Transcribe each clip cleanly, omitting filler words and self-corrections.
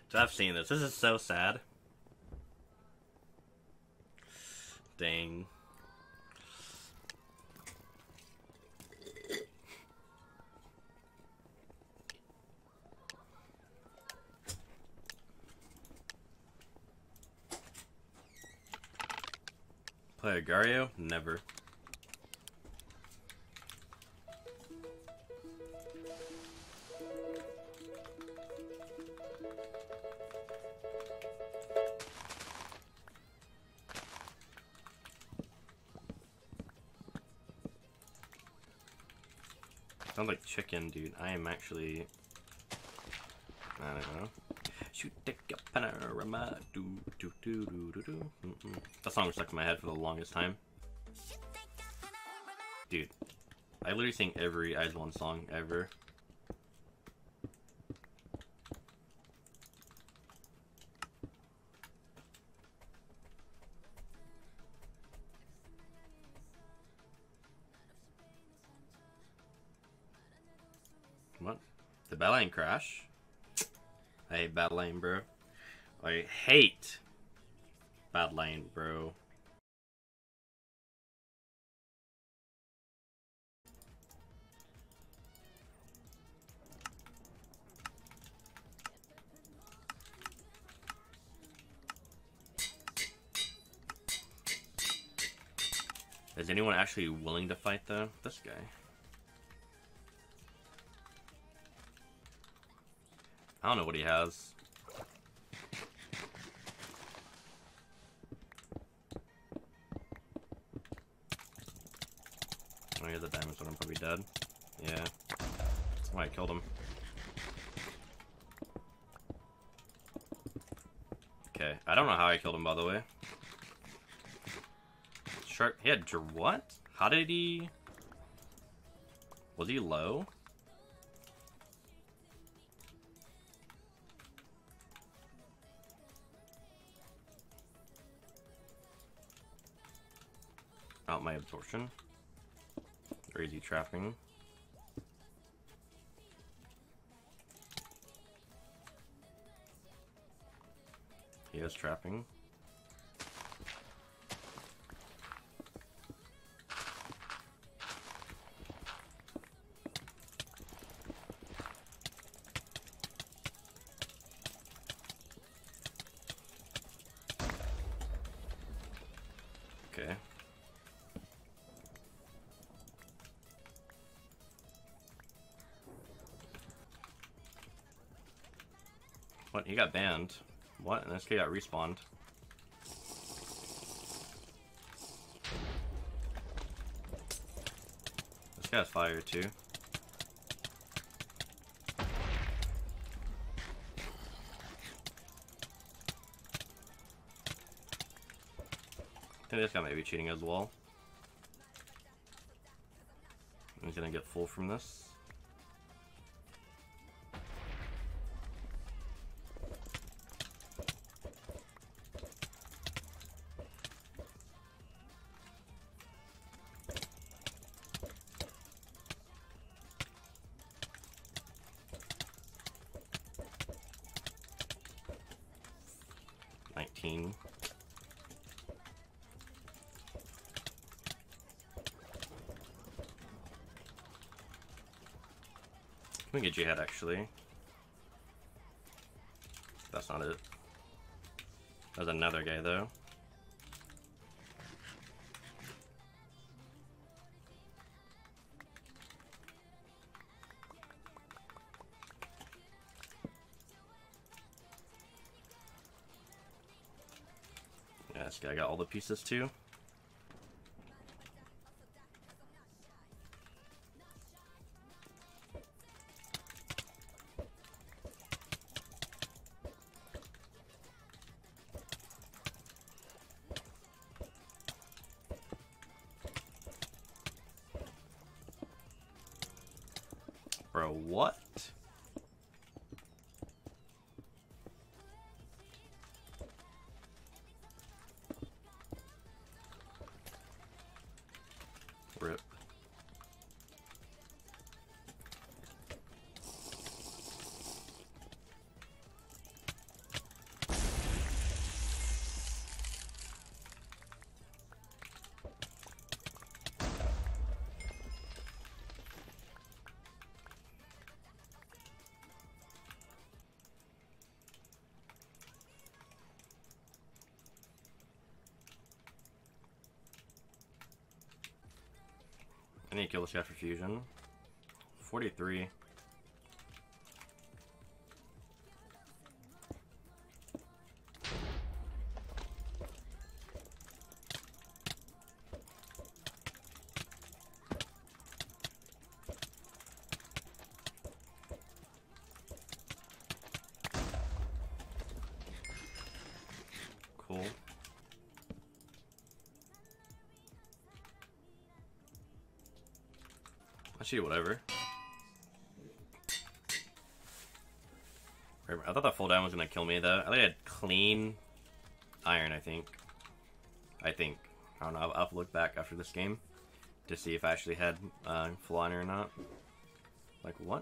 I've seen this. This is so sad. Dang. Play Agario? Never. Sounds like chicken, dude. I am actually... I don't know. Shoot, take a panorama. Do, do, do, do, do, do. That song was stuck in my head for the longest time. Dude, I literally sing every IZ*ONE song ever. What? The Badlion crash? I hate Badlion, bro. I hate Badlion, bro. Is anyone actually willing to fight, though? This guy. I don't know what he has. Oh, he has a diamond, so I'm probably dead. Yeah. That's why I killed him. Okay. I don't know how I killed him, by the way. Shark. He had what? How did he... Was he low? Out my absorption. Or is he trapping? He is trapping. Okay. What? He got banned. What? And this guy got respawned. This guy's fire too. I think this guy might be cheating as well. He's gonna get full from this. We can get Jihad actually. That's not it. There's another guy though. Yeah, this guy got all the pieces too. Bro, what? Rip. need to kill this guy for fusion. 43. Cool. Actually, whatever. I thought that full down was gonna kill me though. I think I had clean iron, I think. I don't know, I'll have to look back after this game to see if I actually had full iron or not. Like, what?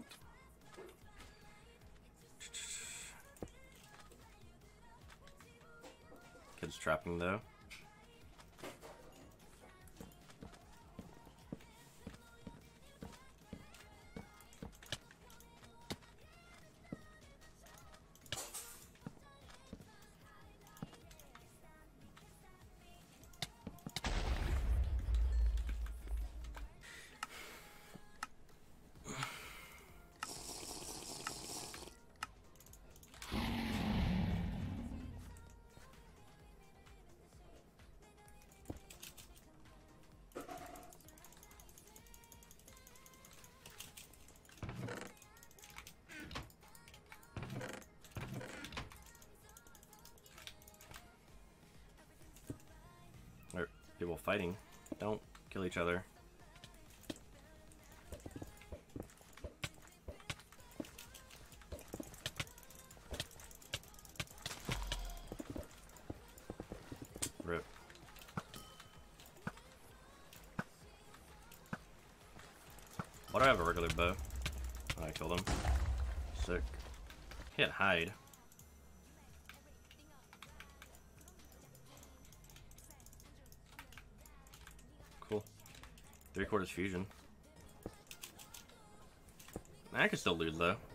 Kid's trapping though. People fighting. Don't kill each other. Rip. Why do I have a regular bow? Oh, I killed him. Sick. He had hide. Cool. 3/4 fusion. I can still loot though.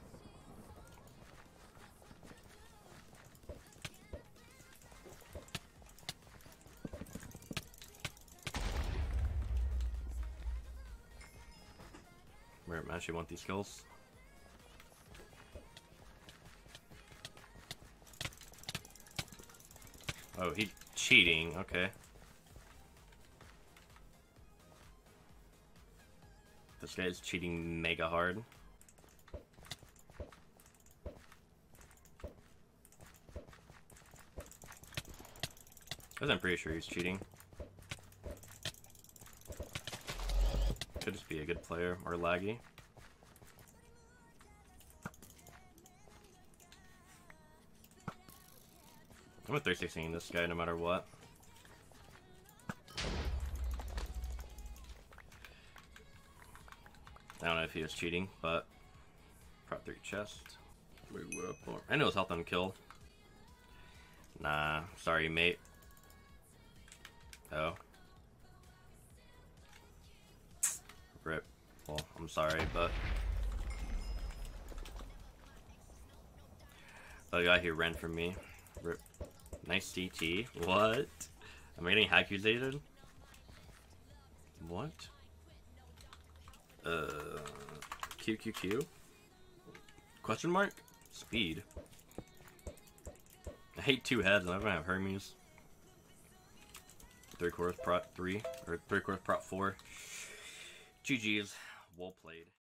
I actually want these kills. Oh, he's cheating. Okay. This guy is cheating mega hard. Because I'm pretty sure he's cheating. Could just be a good player or laggy. I'm a 316 this guy no matter what. I don't know if he was cheating, but prop 3 chest. I know his health on kill. Nah, sorry mate. Oh. Rip. Well, I'm sorry, but the guy who ran from me. Rip. Nice CT. What? Am I getting accusated? What? QQQ? Question mark? Speed. I hate 2 heads, and I'm gonna have Hermes. 3/4 prot 3, or 3/4 prot 4. GG's. Well played.